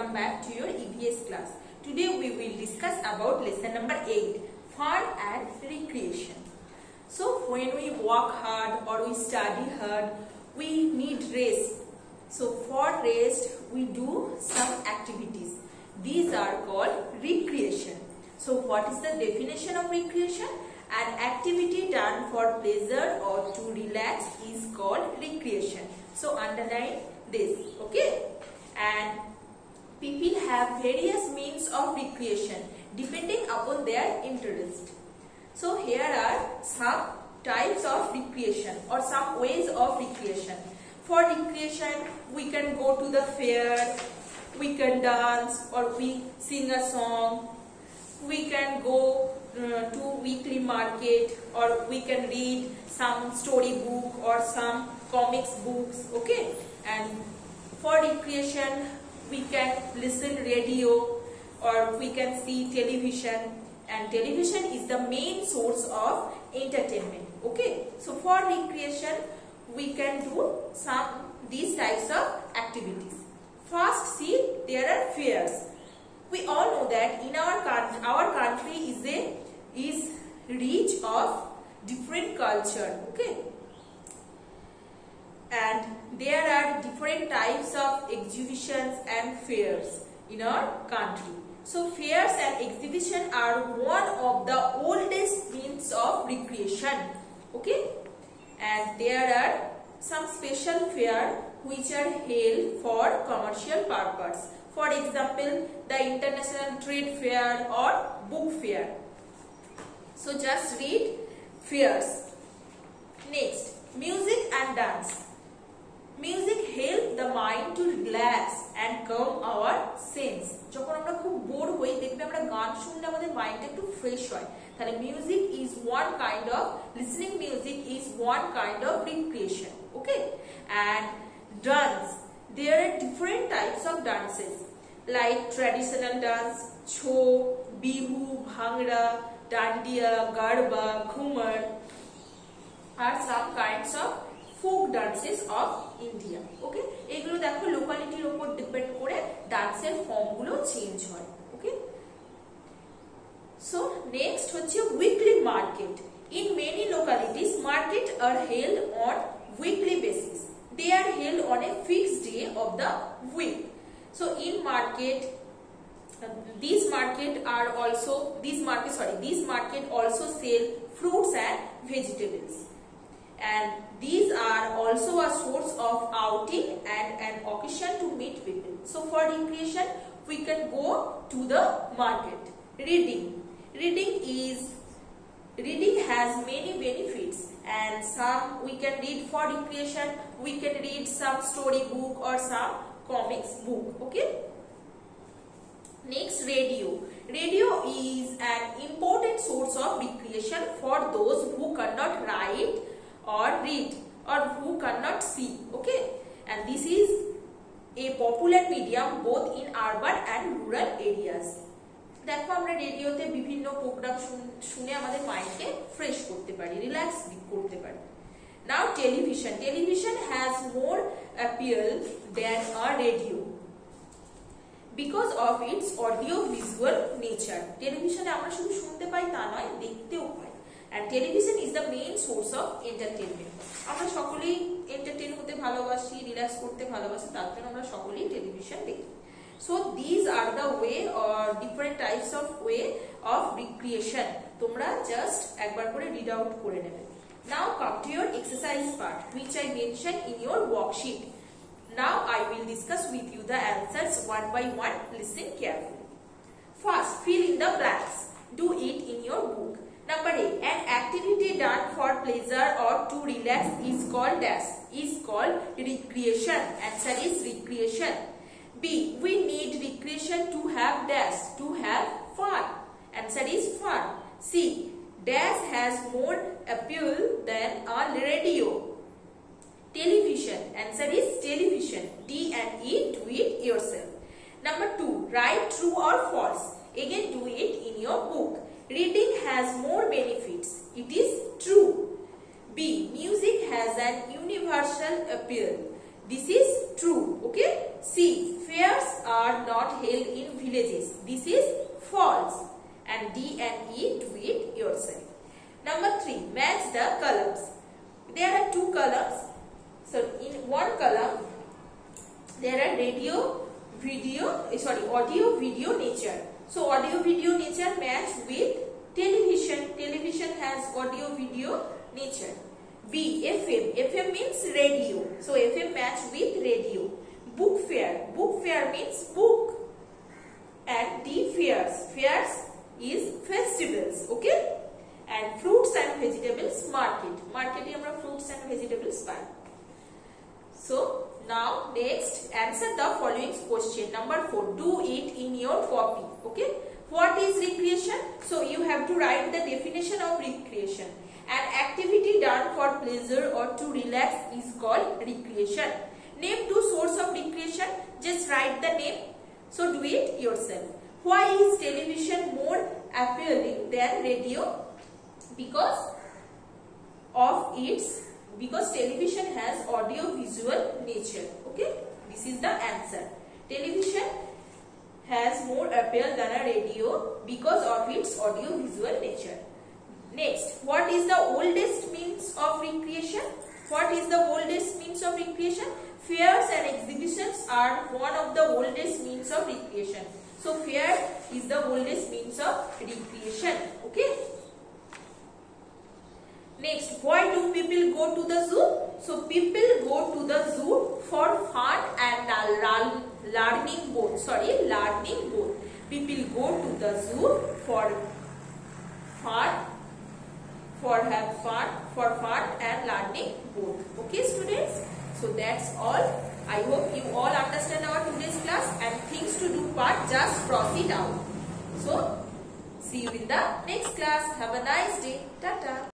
welcome back to your EVS class. Today we will discuss about lesson number 8, fun and recreation. So when we work hard or we study hard, we need rest. So for rest we do some activities. These are called recreation. So what is the definition of recreation? An activity done for pleasure or to relax is called recreation. So underline this, okay? And people have various means of recreation depending upon their interest. So here are some types of recreation or some ways of recreation. For recreation, we can go to the fair, we can dance or we sing a song, we can go to weekly market, or we can read some story book or some comics books, okay? And for recreation, we can listen radio or we can see television, and television is the main source of entertainment, okay? So for recreation, we can do these types of activities. First, see, there are fairs. We all know that in our country is rich of different culture, okay? And there are different types of exhibitions and fairs in our country. So fairs and exhibition are one of the oldest means of recreation, okay? And there are some special fairs which are held for commercial purpose. For example, the International Trade Fair or Book Fair. So just read fairs. Next, music and dance. Music help the mind to relax and calm our sense. যখন আমরা খুব bore হই দেখবে আমরা গান শুনলে আমাদের মাইন্ডটা একটু ফ্রেশ হয়। তাহলে music is one kind of listening music is one kind of recreation, okay? And dance. There are different types of dances like traditional dance, Chho, Bihu, Bhangra, Dandiya, Garba, Ghumar are some kinds of folk dances of India, okay? এগুলো দেখো লোকালিটির উপর depend করে ডান্সের form গুলো change হয়, okay? So next হচ্ছে weekly market. In many localities, markets are held on weekly basis. They are held on a fixed day of the week. So in market, these market also sell fruits and vegetables, and these are also a source of outing and an occasion to meet people. So for recreation, we can go to the market. Reading has many benefits, and some we can read for recreation. We can read some story book or some comics book, okay? Next, radio. Radio is an important source of recreation for those who cannot write or read or who cannot see, okay? And this is a popular medium both in urban and rural areas. দেখো আমরা রেডিওতে বিভিন্ন programme শুনে আমাদের মাইন্ডকে fresh করতে পারি, relax করতে পারি। Now television. Television has more appeal than a radio because of its audio visual nature. টেলিভিশনে আমরা শুধু শুনতে পাই তা নয়, দেখতেও পাই। And television is the main source of entertainment. আমরা সকলেই এন্টারটেইন হতে ভালোবাসি, রিল্যাক্স করতে ভালোবাসি, তার জন্য আমরা সকলেই টেলিভিশন দেখি। So these are the way or different types of way of recreation. তোমরা just একবার করে read out করে নেবে। Now come to your exercise part, which I mentioned in your worksheet. Now I will discuss with you the answers one by one. Listen carefully. First, fill in the blanks. Do it in your book. Number A, an activity done for pleasure or to relax is called recreation. Answer is recreation. B, we need recreation to have dash, to have fun. Answer is fun. C, dash has more appeal than a radio. Television. Answer is television. D and E, do it yourself. Number 2, write true or false. Again, do it in your book. Reading has more benefits. It is true. B, music has an universal appeal. This is true. Okay. C, fairs are are not held in villages. This is false. And D and E, do it yourself. Number 3, match the columns. There are 2 columns. So in one column, there are audio, video, nature. So audio, video, nature match with television. Television has audio, video, nature. B, FM. FM means radio. So FM match with radio. Book fair. Book fair means book. And D, fairs. Fairs is festivals. Okay. And fruits and vegetables, market. Market e amra fruits and vegetables pai. So now next, answer the following question. Number 4. Do it in your copy. Okay. What is recreation? So you have to write the definition of recreation. An activity done for pleasure or to relax is called recreation. Name 2 sources of recreation. Just write the name. So do it yourself. Why is television more appealing than radio? Because television has audio visual nature. Okay, this is the answer. Television has more appeal than a radio because of its audio visual nature. Next, what is the oldest means of recreation? What is the oldest means of recreation? Fairs and exhibitions are one of the oldest means of recreation. So fair is the oldest means of recreation. Okay. Next, why do people go to the zoo? So people go to the zoo for fun and learning both. Learning both. People go to the zoo for fun, and learning both. Okay, students. So that's all. I hope you all understand our today's class, and things to do part, just cross it out. So see you in the next class. Have a nice day. Tata.